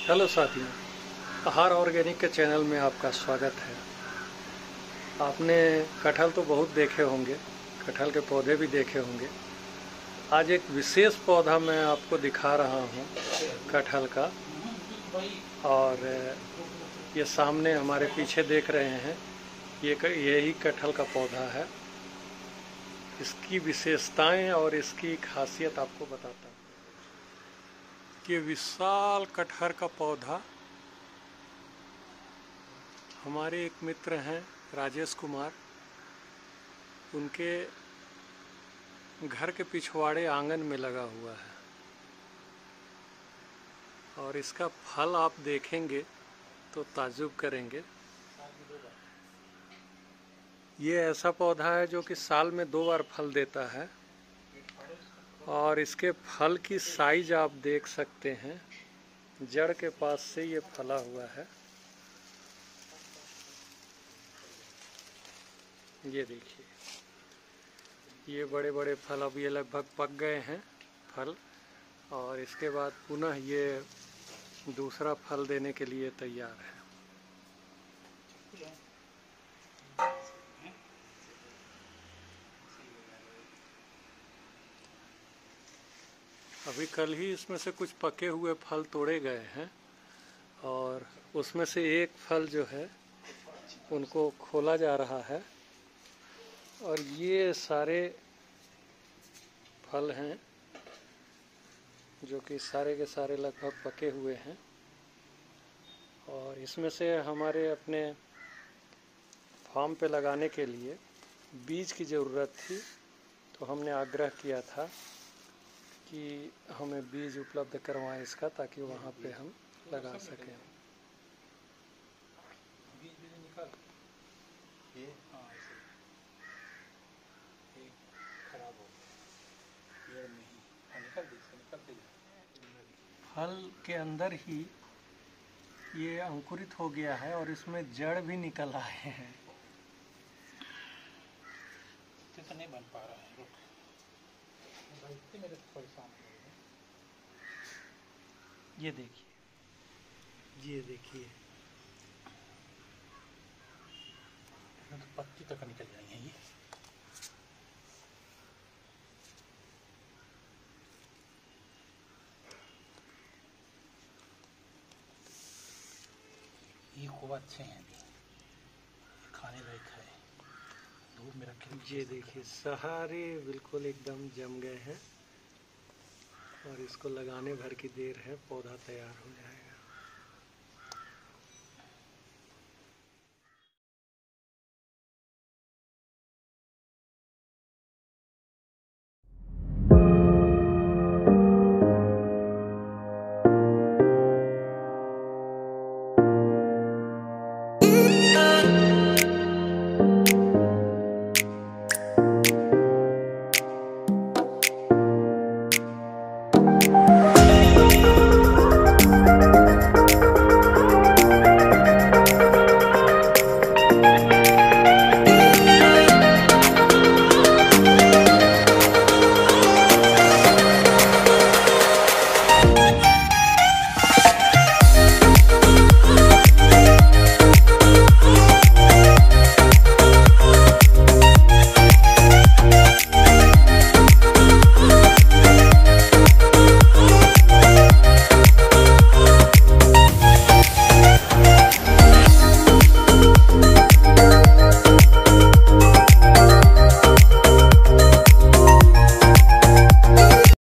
Hello साथियों, आहार organic के चैनल में आपका स्वागत है। आपने कटहल तो बहुत देखे होंगे, कटहल के पौधे भी देखे होंगे। आज एक विशेष पौधा मैं आपको दिखा रहा हूँ कटहल का। और ये सामने हमारे पीछे देख रहे हैं, यही कटहल का पौधा है। इसकी विशेषताएं और इसकी खासियत आपको बताता हूँ। ये विशाल कटहल का पौधा हमारे एक मित्र हैं राजेश कुमार, उनके घर के पिछवाड़े आंगन में लगा हुआ है। और इसका फल आप देखेंगे तो ताज्जुब करेंगे। ये ऐसा पौधा है जो कि साल में 2 बार फल देता है। और इसके फल की साइज आप देख सकते हैं, जड़ के पास से ये फला हुआ है। ये देखिए, ये बड़े बड़े फल, अब ये लगभग पक गए हैं फल, और इसके बाद पुनः ये दूसरा फल देने के लिए तैयार है। अभी कल ही इसमें से कुछ पके हुए फल तोड़े गए हैं, और उसमें से एक फल जो है उनको खोला जा रहा है। और ये सारे फल हैं जो कि सारे के सारे लगभग पके हुए हैं। और इसमें से हमारे अपने फार्म पे लगाने के लिए बीज की ज़रूरत थी, तो हमने आग्रह किया था कि हमें बीज उपलब्ध करवाएं इसका, ताकि वहाँ पे हम लगा सकें। फल के अंदर ही ये अंकुरित हो गया है और इसमें जड़ भी निकल आए हैं। तो नहीं बन पा रहा है, रुक मेरे परेशान। ये देखिए, ये देखिए, तो पत्ती तक निकल जाएंगे। ये खूब अच्छे हैं, अभी खाने लायक है। धूप में रखे। ये देखिए, सहारे बिल्कुल एकदम जम गए हैं, और इसको लगाने भर की देर है, पौधा तैयार हो जाएगा।